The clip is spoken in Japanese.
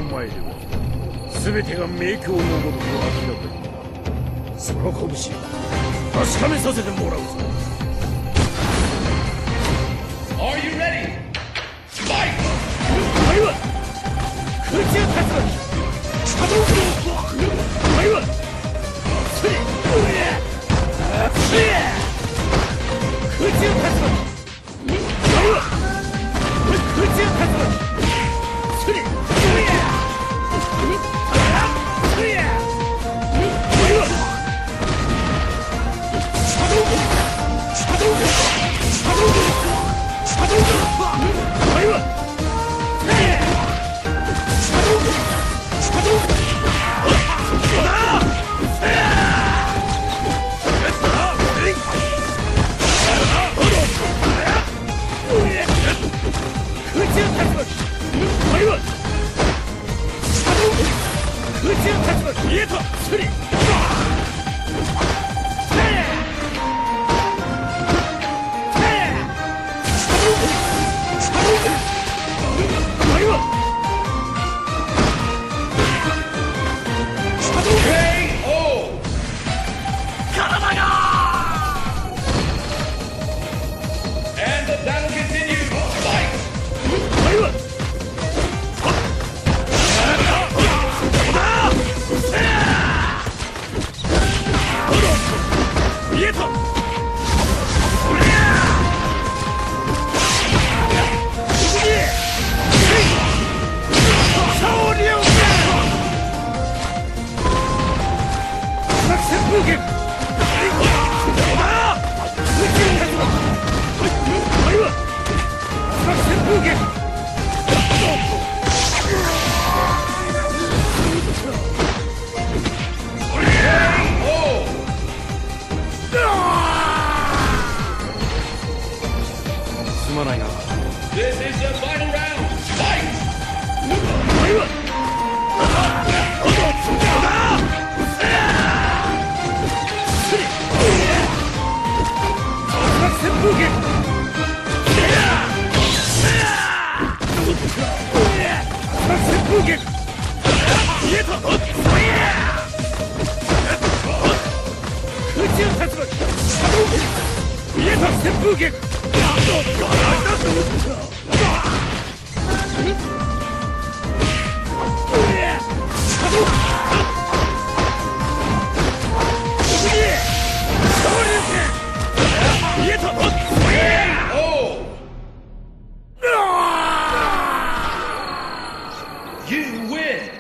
前では全てが明鏡のごとく明らかに。その拳確かめさせてもらうぞ。 Are you ready? Fight! お前は空中竜巻シャドウソー。お前はスリ空中竜巻。お前は空中竜巻スリ見えたスリすまないな。 This is the final round. Fight! You win!